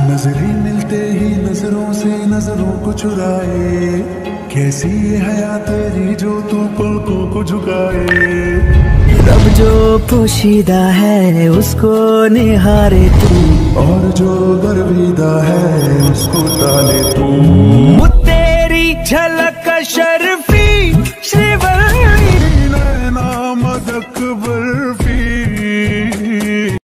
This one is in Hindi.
नजरें मिलते ही नजरों से नजरों को चुराए, कैसी ये हया तेरी जो तू पलकों को झुकाए। रब जो पोशीदा है उसको निहारे तू, और जो गर्विदा है उसको ताले तू। तेरी झलक